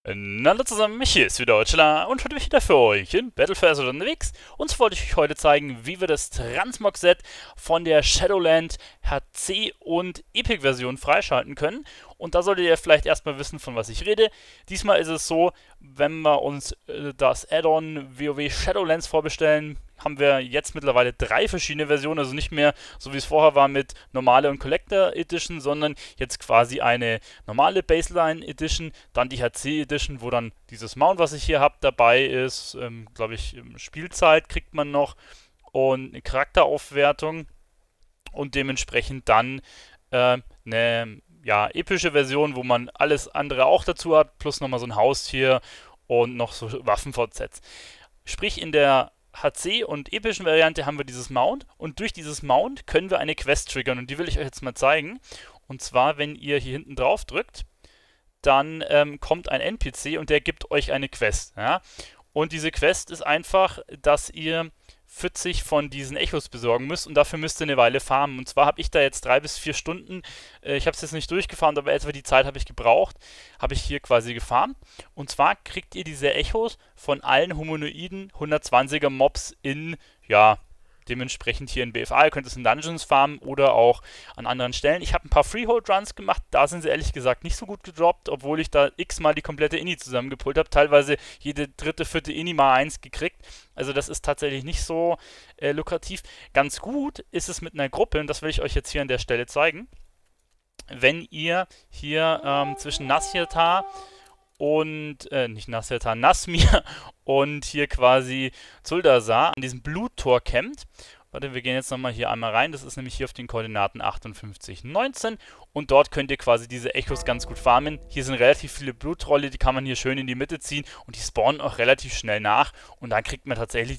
Hallo zusammen, hier ist wieder Deutschland und heute bin ich wieder für euch in Battlefest unterwegs. Und zwar wollte ich euch heute zeigen, wie wir das Transmog-Set von der Shadowland HC und Epic-Version freischalten können. Und da solltet ihr vielleicht erstmal wissen, von was ich rede. Diesmal ist es so, wenn wir uns das Add-on WoW Shadowlands vorbestellen, haben wir jetzt mittlerweile 3 verschiedene Versionen, also nicht mehr so wie es vorher war mit normale und Collector Edition, sondern jetzt quasi eine normale Baseline Edition, dann die HC Edition, wo dann dieses Mount, was ich hier habe, dabei ist, glaube ich, Spielzeit kriegt man noch und eine Charakteraufwertung und dementsprechend dann eine ja, epische Version, wo man alles andere auch dazu hat, plus nochmal so ein Haustier und noch so Waffen-VZs. Sprich, in der HC und epischen Variante haben wir dieses Mount und durch dieses Mount können wir eine Quest triggern und die will ich euch jetzt mal zeigen. Und zwar, wenn ihr hier hinten drauf drückt, dann kommt ein NPC und der gibt euch eine Quest. Ja? Und diese Quest ist einfach, dass ihr 40 von diesen Echos besorgen müsst und dafür müsst ihr eine Weile farmen. Und zwar habe ich da jetzt 3 bis 4 Stunden, ich habe es jetzt nicht durchgefahren, aber etwa die Zeit habe ich gebraucht, habe ich hier quasi gefarmt. Und zwar kriegt ihr diese Echos von allen Humanoiden 120er Mobs in, ja, dementsprechend hier in BFA. Ihr könnt es in Dungeons farmen oder auch an anderen Stellen. Ich habe ein paar Freehold-Runs gemacht, da sind sie ehrlich gesagt nicht so gut gedroppt, obwohl ich da x-mal die komplette Ini zusammengepult habe. Teilweise jede dritte, vierte Ini mal eins gekriegt. Also das ist tatsächlich nicht so lukrativ. Ganz gut ist es mit einer Gruppe, und das will ich euch jetzt hier an der Stelle zeigen. Wenn ihr hier zwischen Nasyatar und, nicht Nasyatar, Nasmir und hier quasi Zuldasar an diesem Bluttor campt. Warte, wir gehen jetzt nochmal hier einmal rein. Das ist nämlich hier auf den Koordinaten 58, 19. Und dort könnt ihr quasi diese Echos ganz gut farmen. Hier sind relativ viele Bluttrolle, die kann man hier schön in die Mitte ziehen. Und die spawnen auch relativ schnell nach. Und dann kriegt man tatsächlich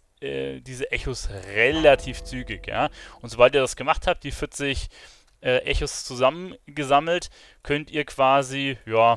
diese Echos relativ zügig. Ja? Und sobald ihr das gemacht habt, die 40 Echos zusammengesammelt, könnt ihr quasi, ja,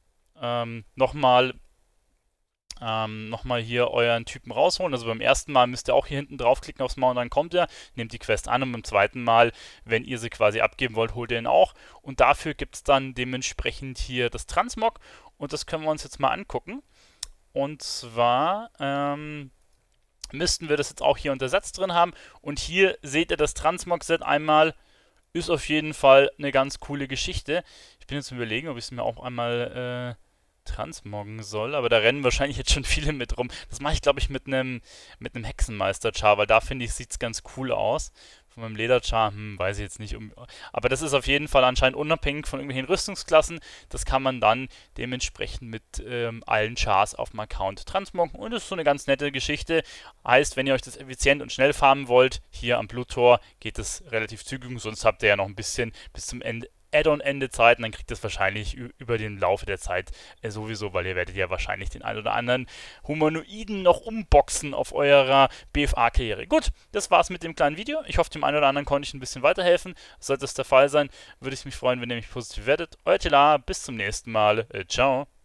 nochmal hier euren Typen rausholen. Also beim ersten Mal müsst ihr auch hier hinten draufklicken aufs Mount, dann kommt er, nehmt die Quest an und beim zweiten Mal, wenn ihr sie quasi abgeben wollt, holt ihr ihn auch. Und dafür gibt es dann dementsprechend hier das Transmog und das können wir uns jetzt mal angucken. Und zwar müssten wir das jetzt auch hier untersetzt drin haben. Und hier seht ihr das Transmog-Set einmal. Ist auf jeden Fall eine ganz coole Geschichte. Ich bin jetzt überlegen, ob ich es mir auch einmal transmoggen soll, aber da rennen wahrscheinlich jetzt schon viele mit rum. Das mache ich, glaube ich, mit einem Hexenmeister-Char, weil da finde ich, sieht es ganz cool aus. Von meinem Leder-Char, weiß ich jetzt nicht. Aber das ist auf jeden Fall anscheinend unabhängig von irgendwelchen Rüstungsklassen. Das kann man dann dementsprechend mit allen Chars auf dem Account transmoggen. Und das ist so eine ganz nette Geschichte. Heißt, wenn ihr euch das effizient und schnell farmen wollt, hier am Bluttor geht es relativ zügig. Sonst habt ihr ja noch ein bisschen bis zum Ende Add-on-Ende Zeit und dann kriegt ihr es wahrscheinlich über den Laufe der Zeit sowieso, weil ihr werdet ja wahrscheinlich den ein oder anderen Humanoiden noch umboxen auf eurer BFA-Karriere. Gut, das war's mit dem kleinen Video. Ich hoffe, dem einen oder anderen konnte ich ein bisschen weiterhelfen. Sollte es der Fall sein, würde ich mich freuen, wenn ihr mich positiv werdet. Euer Tila, bis zum nächsten Mal. Ciao.